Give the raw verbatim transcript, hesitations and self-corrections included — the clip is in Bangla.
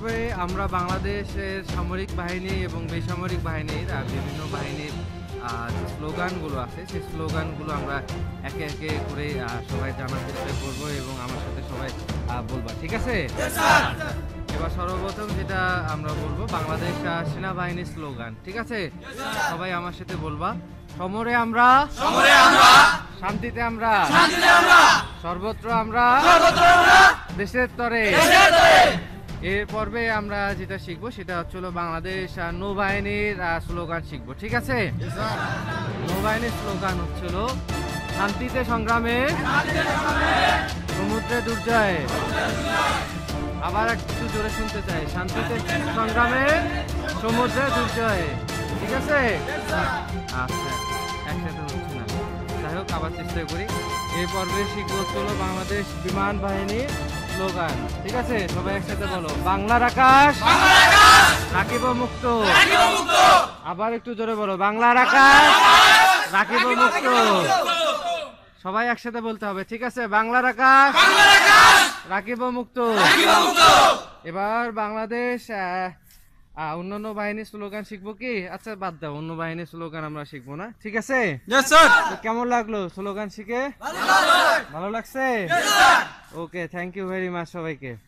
পর্বে আমরা বাংলাদেশের সামরিক বাহিনী এবং বেসামরিক বাহিনীর আহ, বিভিন্ন বাহিনীর আহ, যে স্লোগানগুলো আছে সেই স্লোগানগুলো আমরা একে একে করে আহ, সবাই জানার চেষ্টা করবো এবং আমার সাথে সবাই আহ, বলবা, ঠিক আছে? এবার সর্বপ্রথম যেটা আমরা বলবো বাংলাদেশ আহ, সেনাবাহিনীর স্লোগান, ঠিক আছে? সবাই আমার সাথে বলবা, সমরে আমরা, শান্তিতে আমরা, সর্বত্র আমরা, দেশের তরে। এর পর্বে আমরা যেটা শিখবো সেটা হচ্ছিল বাংলাদেশ আহ, নৌবাহিনীর আহ, স্লোগান শিখবো, ঠিক আছে? নৌবাহিনীর স্লোগান হচ্ছিল শান্তিতে সংগ্রামে, সমুদ্রে দুর্জয়। আবার একটু জোরে শুনতে চাই, শান্তিতে সংগ্রামে, সমুদ্রে দুর্জয়, ঠিক আছে? আচ্ছা, একসাথে হচ্ছে না, যাই হোক আবার চেষ্টা করি। এই পর্বে শিখবো হচ্ছিল বাংলাদেশ বিমান বাহিনীর স্লোগান, ঠিক আছে? সবাই একসাথে বলো, বাংলার আকাশ রাখিব মুক্ত। আবার একটু জোরে বলো, বাংলার আকাশ রাখিব মুক্ত। সবাই একসাথে বলতে হবে, ঠিক আছে? বাংলার আকাশ রাখিব মুক্ত। এবার বাংলাদেশ আহ, আহ, অন্যান্য বাহিনীর স্লোগান শিখবো কি? আচ্ছা বাদ দাও, অন্য বাহিনীর স্লোগান আমরা শিখবো না, ঠিক আছে? তো কেমন লাগলো স্লোগান শিখে? ভালো লাগছে? Okay, thank you very much সবাইকে।